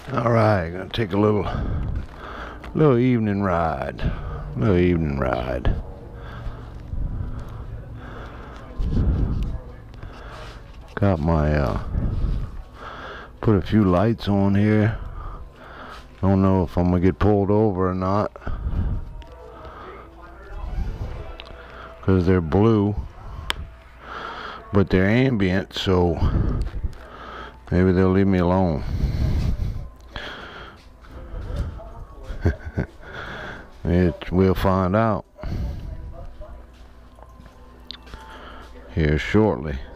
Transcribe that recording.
Alright, gonna take a little evening ride. Got my put a few lights on here. Don't know if I'm gonna get pulled over or not, because they're blue, but they're ambient, so maybe they'll leave me alone. We'll find out here shortly.